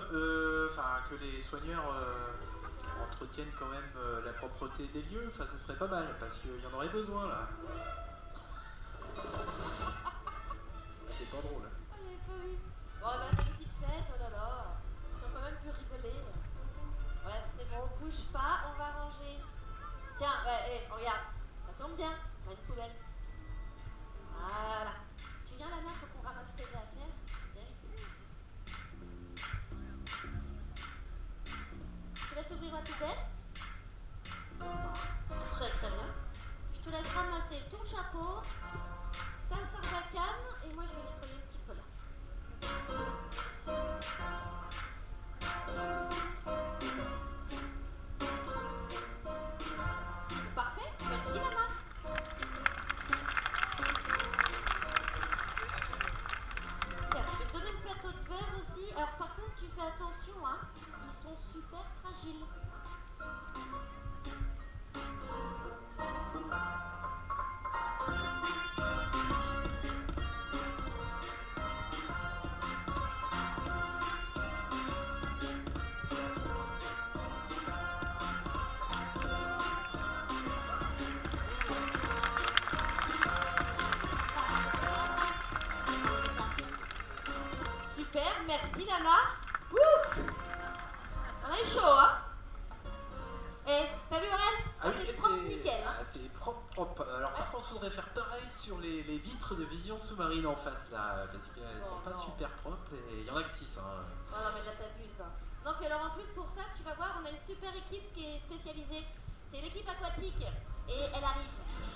enfin, que les soigneurs entretiennent quand même la propreté des lieux, enfin, ce serait pas mal, parce qu'il y en aurait besoin, là. C'est pas drôle. Ah, j'avais pas vu. Bon, on a fait une petite fête, oh là là. Si on peut même plus rigoler. Ouais, c'est bon, bouge pas, on va ranger. Tiens, ouais, regarde, ça tombe bien, on a une poubelle. Voilà. Tu viens là-bas, faut qu'on ramasse tes affaires. Viens vite. Je te laisse ouvrir la poubelle. Très très bien. Je te laisse ramasser ton chapeau, ta sarbacane, et moi je vais nettoyer un petit peu là. Parfait, merci Lana. Tiens, je vais te donner le plateau de verre aussi. Alors par contre, tu fais attention, hein. Ils sont super fragiles. Super, merci Lana. Ouf, on a eu chaud, hein. Eh, t'as vu Aurel? Ah oui, c'est propre nickel, hein. c'est propre, propre. Alors par contre, il faudrait faire pareil sur les vitres de vision sous-marine en face, là, parce qu'elles sont pas super propres, et il y en a que 6, hein. Oh non, mais là t'abuses, hein. Non, puis alors en plus pour ça, tu vas voir, on a une super équipe qui est spécialisée. C'est l'équipe aquatique, et elle arrive.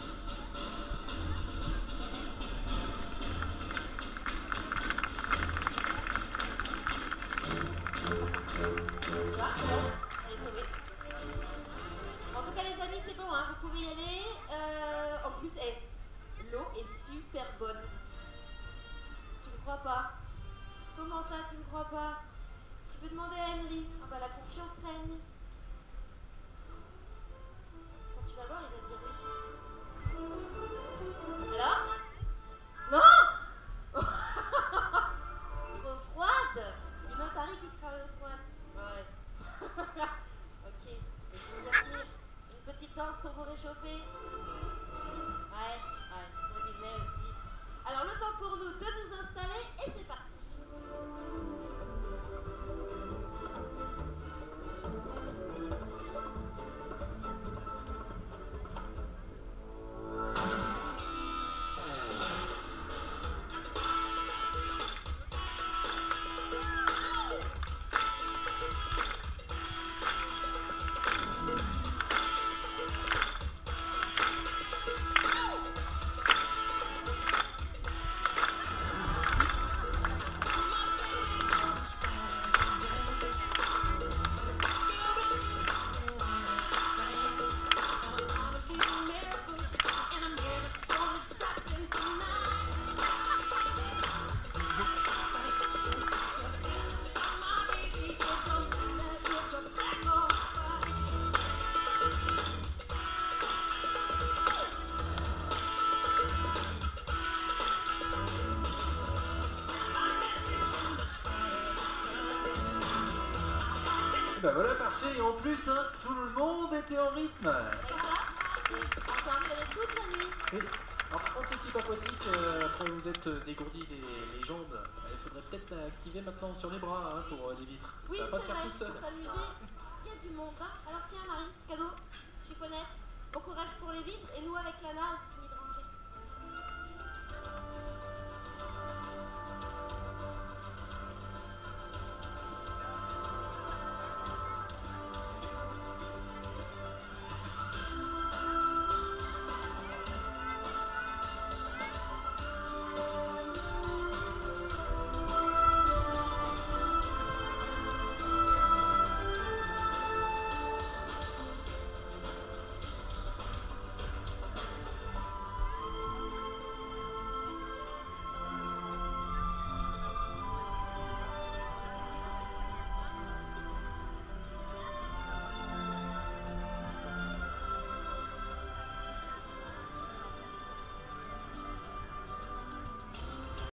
Tu vois, c'est bon, on les sauver. En tout cas les amis, c'est bon, hein, vous pouvez y aller. En plus, l'eau est super bonne. Tu me crois pas? Comment ça, tu me crois pas? Tu peux demander à Henry. Ah bah la confiance règne. Quand tu vas voir, il va dire oui. Alors? Non. Trop froide. Une otarie qui crame froide. Ouais. Ok, je veux bien finir. Une petite danse pour vous réchauffer. Ouais, je me disais aussi. Alors le temps pour nous de nous installer et c'est parti. Bah voilà, parfait, et en plus, hein, tout le monde était en rythme. T'as vu ça? On s'est entraîné toute la nuit. Et, alors, par contre, l'équipe aquatique, après vous êtes dégourdi les jambes, il faudrait peut-être activer maintenant sur les bras, hein, pour les vitres. Oui, Ça va pas se c'est faire vrai, tout seul. pour s'amuser, il y a du monde, hein. Alors tiens Marie, cadeau, chiffonnette, bon courage pour les vitres, et nous avec Lana, on finit